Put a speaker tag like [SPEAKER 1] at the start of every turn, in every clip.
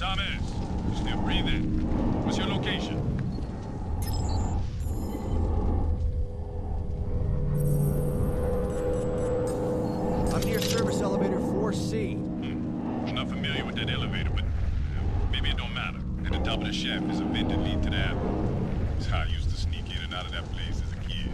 [SPEAKER 1] Thomas, you still breathing? What's your location?
[SPEAKER 2] I'm near service elevator 4C.
[SPEAKER 1] I'm not familiar with that elevator, but maybe it don't matter. At the top of the shaft is a vent that lead to the avenue. It's how I used to sneak in and out of that place as a kid.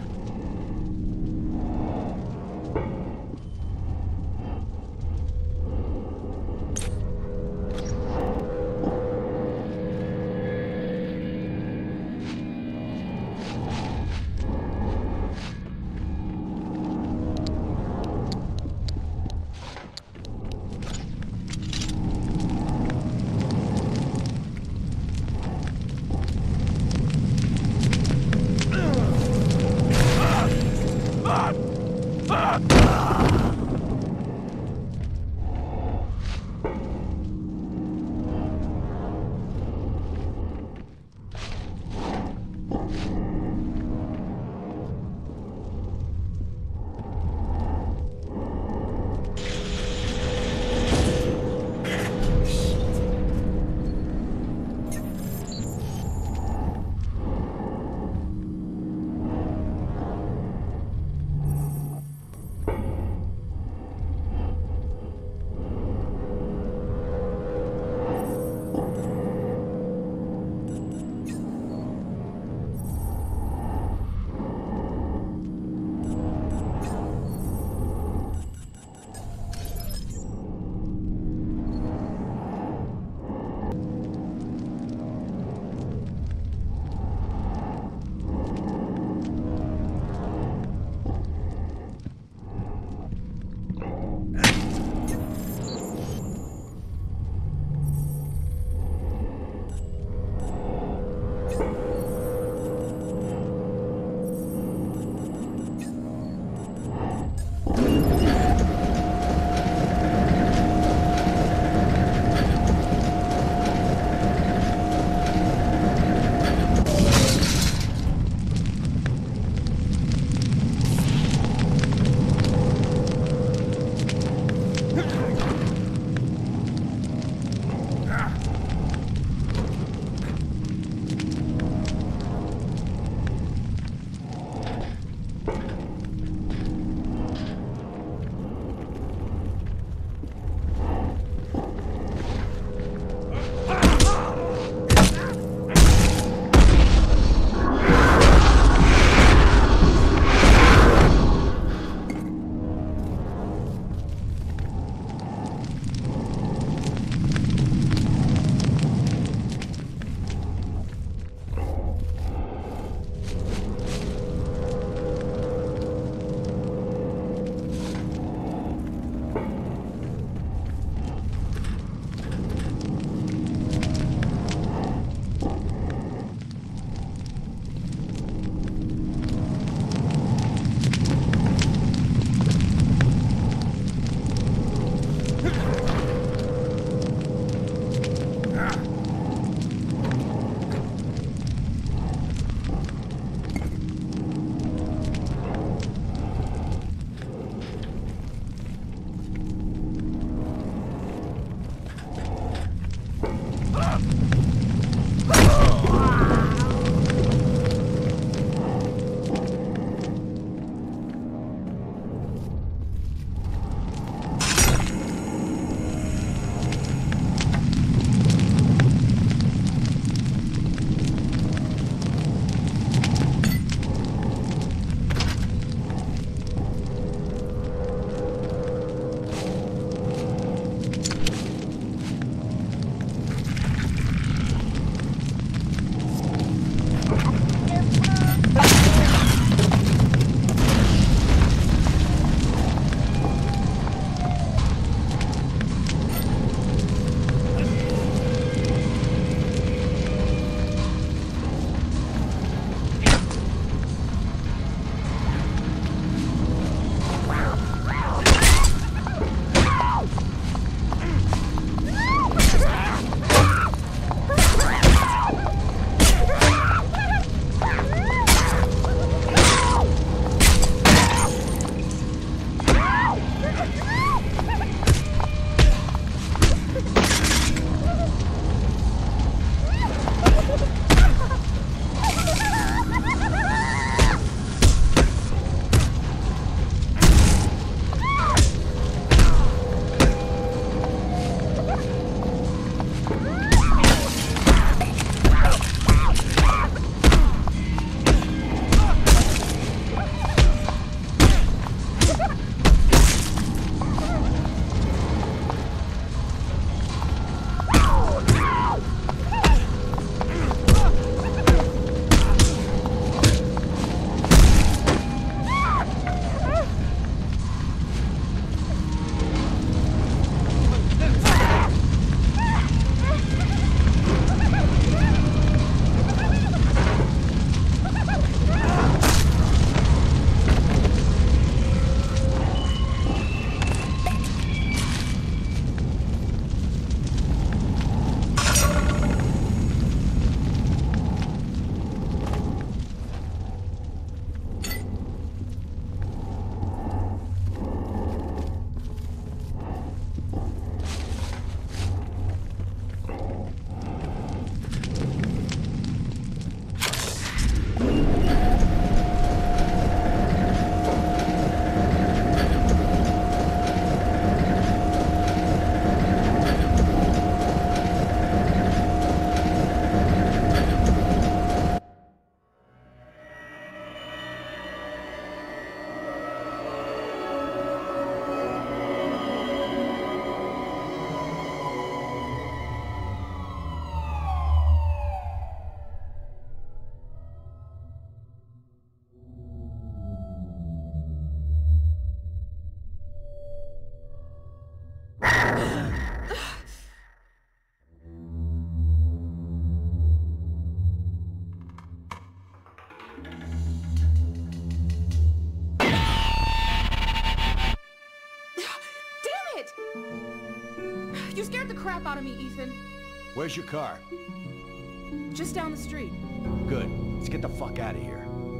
[SPEAKER 3] You scared the crap out of me, Ethan.
[SPEAKER 2] Where's your car?
[SPEAKER 3] Just down the street.
[SPEAKER 2] Good. Let's get the fuck out of here.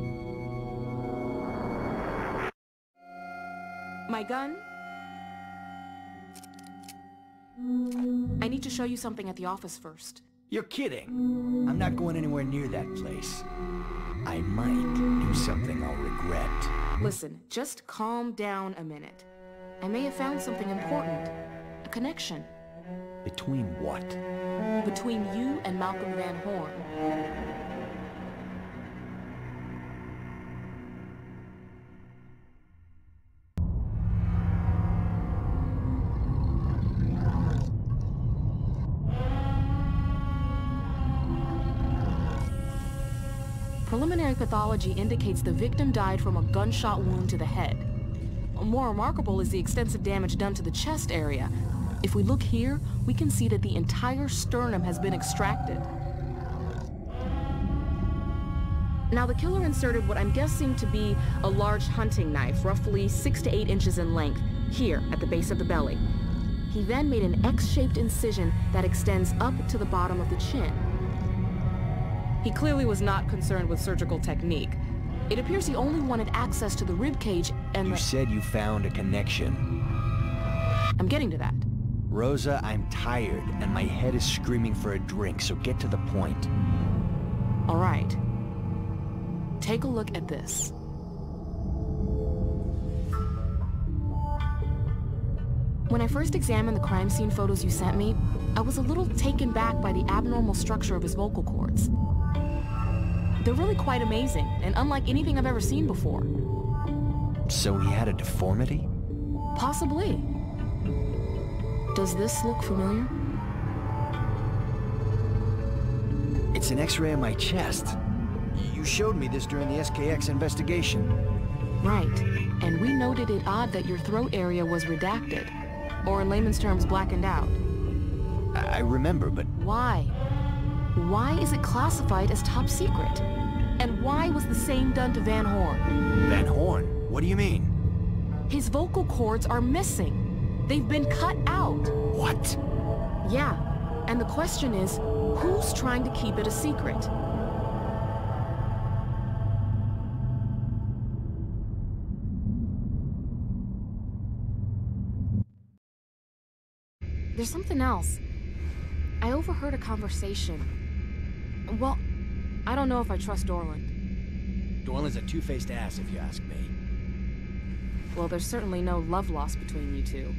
[SPEAKER 3] My gun? I need to show you something at the office first.
[SPEAKER 2] You're kidding. I'm not going anywhere near that place. I might do something I'll regret.
[SPEAKER 3] Listen, just calm down a minute. I may have found something important. A connection.
[SPEAKER 2] Between what?
[SPEAKER 3] Between you and Malcolm Van Horn. Preliminary pathology indicates the victim died from a gunshot wound to the head. More remarkable is the extensive damage done to the chest area. If we look here, we can see that the entire sternum has been extracted. Now, the killer inserted what I'm guessing to be a large hunting knife, roughly 6 to 8 inches in length, here at the base of the belly. He then made an X-shaped incision that extends up to the bottom of the chin. He clearly was not concerned with surgical technique. It appears he only wanted access to the rib cage and
[SPEAKER 2] You said you found a connection.
[SPEAKER 3] I'm getting to that.
[SPEAKER 2] Rosa, I'm tired, and my head is screaming for a drink, so get to the point.
[SPEAKER 3] All right. Take a look at this. When I first examined the crime scene photos you sent me, I was a little taken back by the abnormal structure of his vocal cords. They're really quite amazing, and unlike anything I've ever seen before.
[SPEAKER 2] So he had a deformity?
[SPEAKER 3] Possibly. Does this look familiar?
[SPEAKER 2] It's an X-ray of my chest. You showed me this during the SKX investigation.
[SPEAKER 3] Right. And we noted it odd that your throat area was redacted. Or in layman's terms, blackened out.
[SPEAKER 2] I remember, but...
[SPEAKER 3] Why? Why is it classified as top secret? And why was the same done to Van Horn?
[SPEAKER 2] Van Horn? What do you mean?
[SPEAKER 3] His vocal cords are missing. They've been cut out.
[SPEAKER 2] What?
[SPEAKER 3] Yeah. And the question is, who's trying to keep it a secret? There's something else. I overheard a conversation. Well, I don't know if I trust Dorland.
[SPEAKER 2] Dorland's a two-faced ass, if you ask me.
[SPEAKER 3] Well, there's certainly no love lost between you two.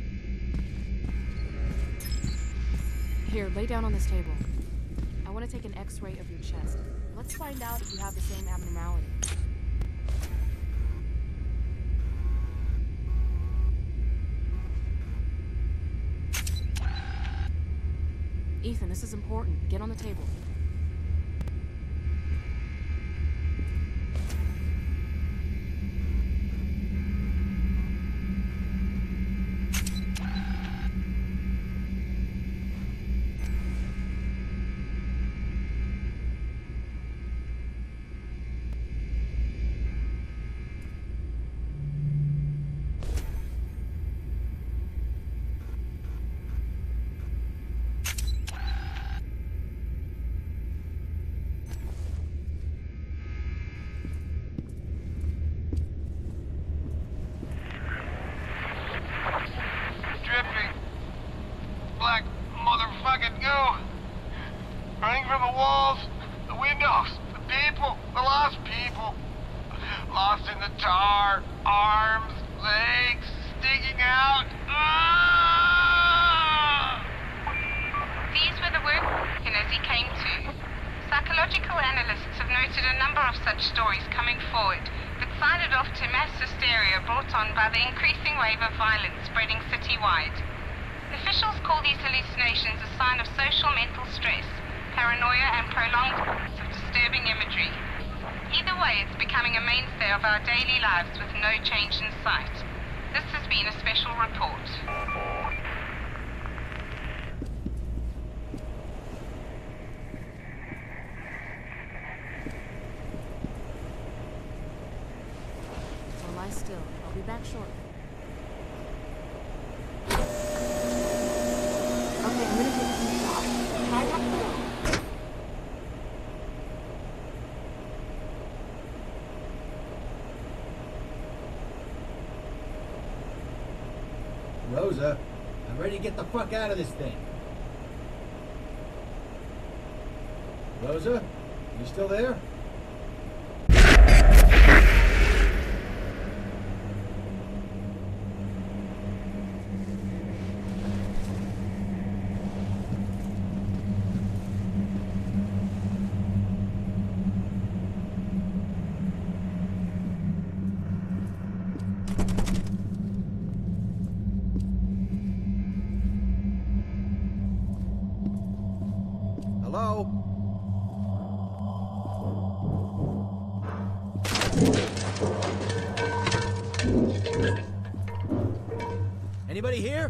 [SPEAKER 3] Here, lay down on this table. I want to take an X-ray of your chest. Let's find out if you have the same abnormality. Ethan, this is important. Get on the table.
[SPEAKER 4] Running from the walls, the windows, the people, the lost people. Lost in the tar, arms, legs sticking out. Ah!
[SPEAKER 5] These were the work he came to. Psychological analysts have noted a number of such stories coming forward, but signed it off to mass hysteria brought on by the increasing wave of violence spreading citywide. Officials call these hallucinations a sign of social mental stress, paranoia, and prolonged use of disturbing imagery. Either way, it's becoming a mainstay of our daily lives with no change in sight. This has been a special report.
[SPEAKER 3] So lie still. I'll be back shortly. Okay, I'm gonna take some shots. Try not to move.
[SPEAKER 6] Rosa, I'm ready to get the fuck out of this thing. Rosa, you still there? Hello? Anybody here?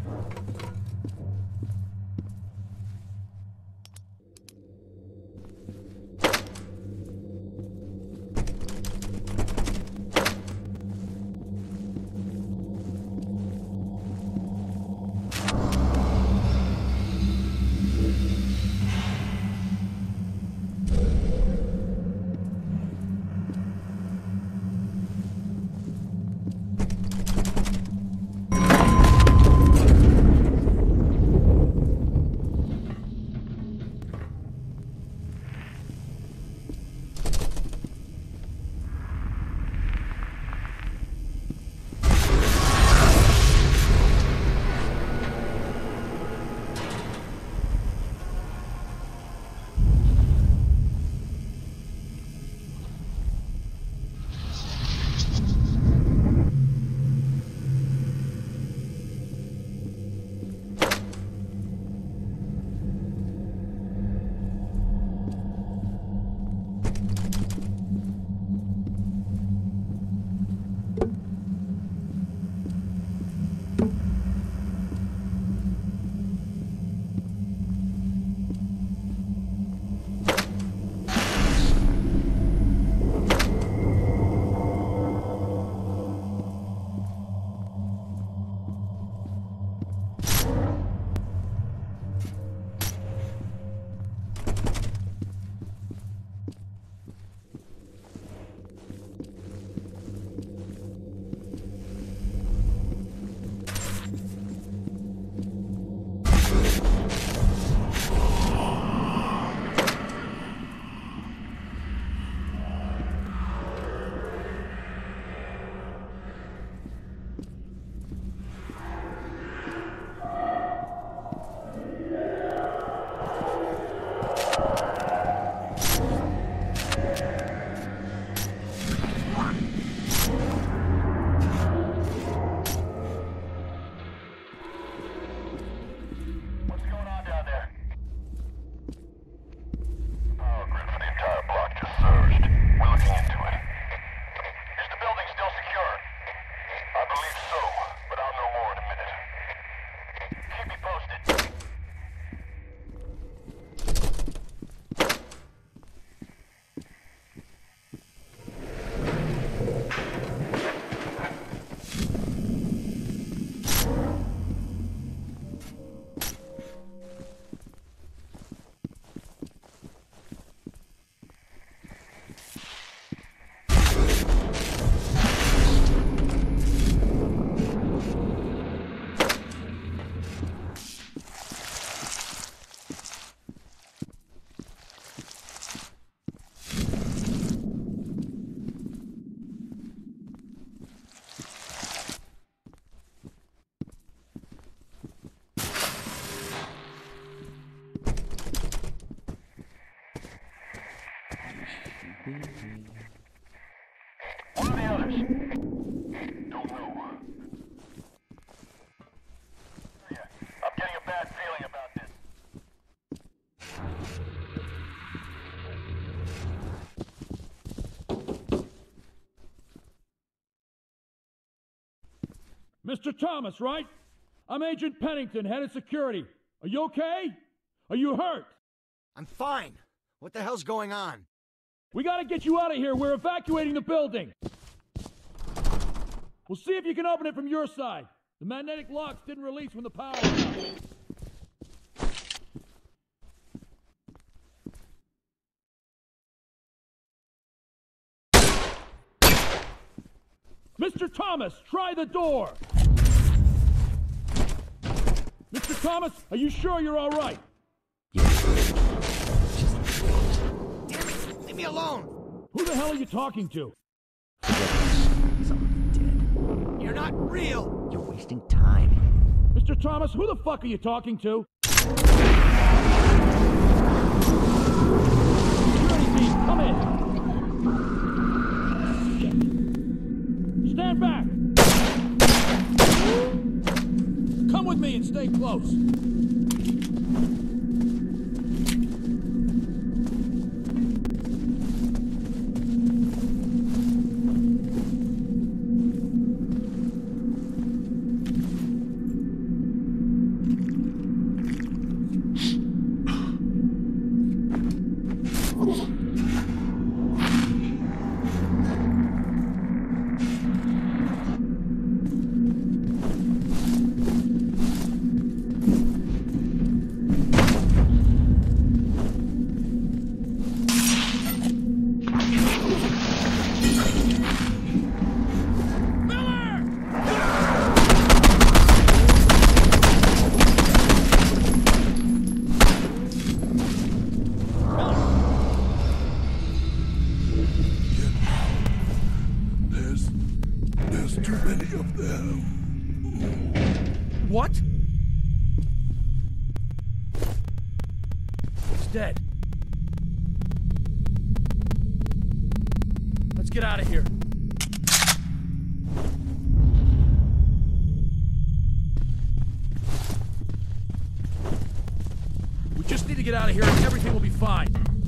[SPEAKER 4] What are the others? Don't know. I'm getting a bad feeling about this.
[SPEAKER 7] Mr. Thomas, right? I'm Agent Pennington, head of security. Are you okay? Are you hurt?
[SPEAKER 6] I'm fine. What the hell's going on?
[SPEAKER 7] We gotta get you out of here. We're evacuating the building. We'll see if you can open it from your side. The magnetic locks didn't release when the power went out. Mr. Thomas, try the door! Mr. Thomas, are you sure you're all right?
[SPEAKER 2] Damn it! Leave me alone!
[SPEAKER 7] Who the hell are you talking to?
[SPEAKER 2] Someone dead. You're not real! You're wasting time.
[SPEAKER 7] Mr. Thomas, who the fuck are you talking to? Security team, come in! Stand back! Come with me and stay close.
[SPEAKER 8] There's too many of them.
[SPEAKER 7] What? It's dead. Let's get out of here. We just need to get out of here and everything will be fine.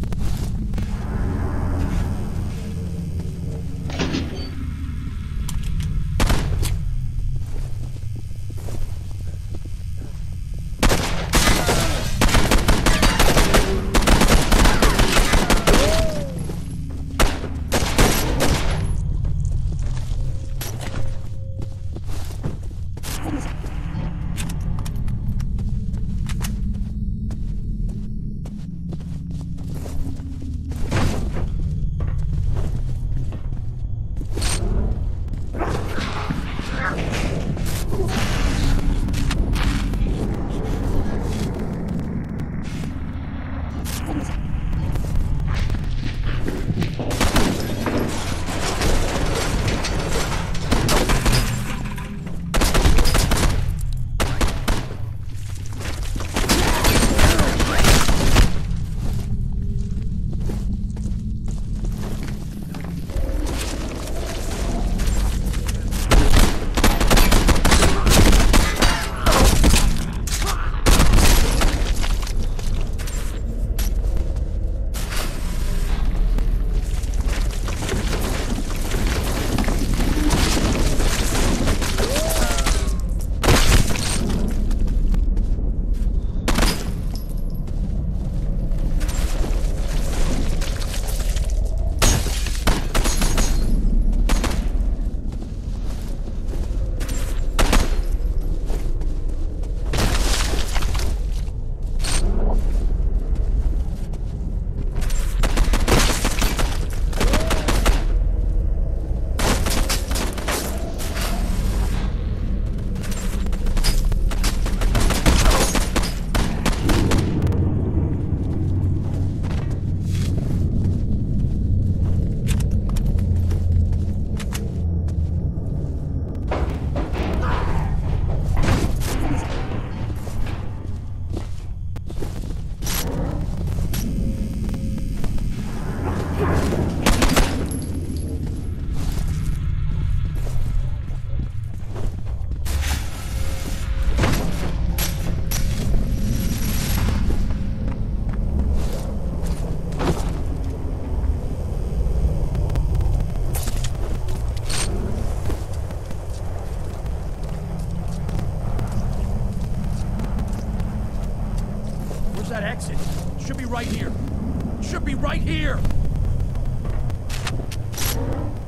[SPEAKER 7] That exit should be right here. Should be right here.